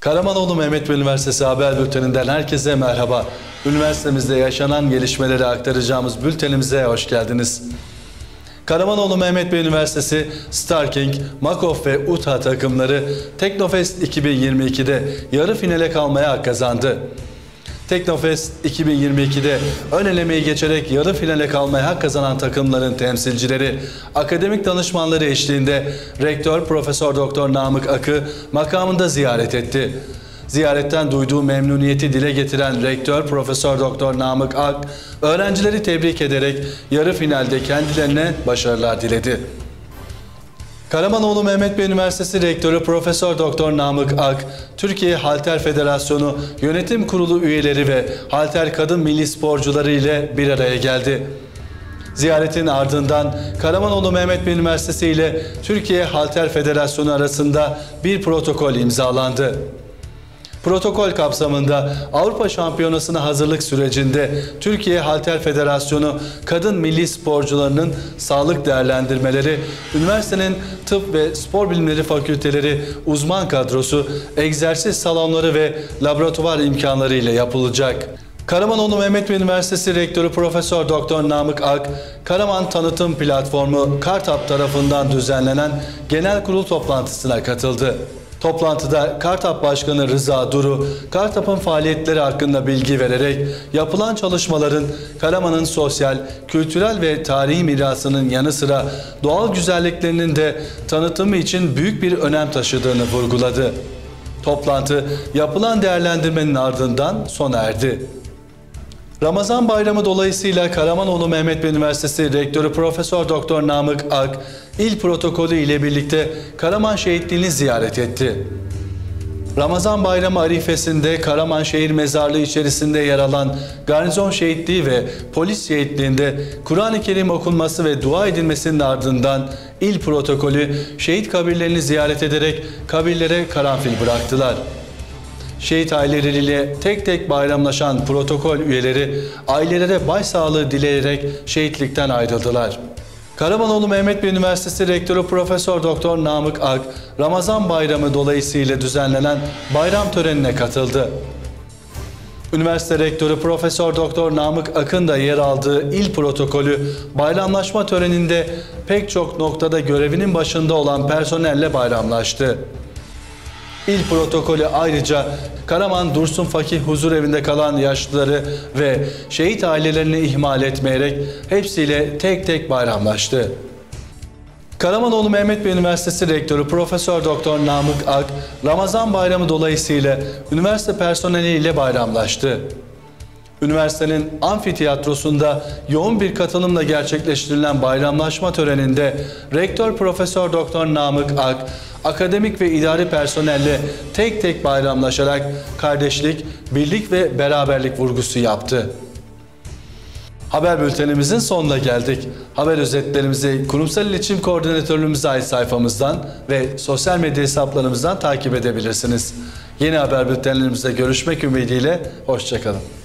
Karamanoğlu Mehmet Bey Üniversitesi Haber Bülteni'nden herkese merhaba. Üniversitemizde yaşanan gelişmeleri aktaracağımız bültenimize hoş geldiniz. Karamanoğlu Mehmet Bey Üniversitesi, Starking, Makof ve UTA takımları Teknofest 2022'de yarı finale kalmaya hak kazandı. Teknofest 2022'de ön elemeyi geçerek yarı finale kalmaya hak kazanan takımların temsilcileri, akademik danışmanları eşliğinde Rektör Profesör Doktor Namık Ak'ı makamında ziyaret etti. Ziyaretten duyduğu memnuniyeti dile getiren Rektör Profesör Doktor Namık Ak, öğrencileri tebrik ederek yarı finalde kendilerine başarılar diledi. Karamanoğlu Mehmet Bey Üniversitesi Rektörü Profesör Doktor Namık Ak, Türkiye Halter Federasyonu Yönetim Kurulu üyeleri ve halter kadın milli sporcuları ile bir araya geldi. Ziyaretin ardından Karamanoğlu Mehmet Bey Üniversitesi ile Türkiye Halter Federasyonu arasında bir protokol imzalandı. Protokol kapsamında Avrupa Şampiyonası'na hazırlık sürecinde Türkiye Halter Federasyonu kadın milli sporcularının sağlık değerlendirmeleri, üniversitenin tıp ve spor bilimleri fakülteleri uzman kadrosu, egzersiz salonları ve laboratuvar imkanları ile yapılacak. Karamanoğlu Mehmet Bey Üniversitesi Rektörü Profesör Doktor Namık Ak, Karaman Tanıtım Platformu Kartap tarafından düzenlenen genel kurul toplantısına katıldı. Toplantıda Kartap Başkanı Rıza Duru, Kartap'ın faaliyetleri hakkında bilgi vererek yapılan çalışmaların Karaman'ın sosyal, kültürel ve tarihi mirasının yanı sıra doğal güzelliklerinin de tanıtımı için büyük bir önem taşıdığını vurguladı. Toplantı yapılan değerlendirmenin ardından sona erdi. Ramazan Bayramı dolayısıyla Karamanoğlu Mehmet Bey Üniversitesi Rektörü Profesör Doktor Namık Ak, il protokolü ile birlikte Karaman Şehitliği'ni ziyaret etti. Ramazan Bayramı arifesinde Karaman Şehir Mezarlığı içerisinde yer alan Garnizon Şehitliği ve Polis Şehitliği'nde Kur'an-ı Kerim okunması ve dua edilmesinin ardından il protokolü şehit kabirlerini ziyaret ederek kabirlere karanfil bıraktılar. Şehit aileleriyle tek tek bayramlaşan protokol üyeleri ailelere başsağlığı dileyerek şehitlikten ayrıldılar. Karamanoğlu Mehmet Bey Üniversitesi Rektörü Profesör Doktor Namık Ak, Ramazan Bayramı dolayısıyla düzenlenen bayram törenine katıldı. Üniversite Rektörü Profesör Doktor Namık Ak'ın da yer aldığı il protokolü bayramlaşma töreninde pek çok noktada görevinin başında olan personelle bayramlaştı. İl protokolü ayrıca Karaman Dursun Fakih Huzurevinde kalan yaşlıları ve şehit ailelerini ihmal etmeyerek hepsiyle tek tek bayramlaştı. Karamanoğlu Mehmet Bey Üniversitesi Rektörü Profesör Doktor Namık Ak, Ramazan Bayramı dolayısıyla üniversite personeliyle bayramlaştı. Üniversitenin amfiteyatrosunda yoğun bir katılımla gerçekleştirilen bayramlaşma töreninde Rektör Profesör Doktor Namık Ak, akademik ve idari personelle tek tek bayramlaşarak kardeşlik, birlik ve beraberlik vurgusu yaptı. Haber bültenimizin sonuna geldik. Haber özetlerimizi Kurumsal İletişim Koordinatörlüğümüze ait sayfamızdan ve sosyal medya hesaplarımızdan takip edebilirsiniz. Yeni haber bültenlerimizde görüşmek ümidiyle, hoşça kalın.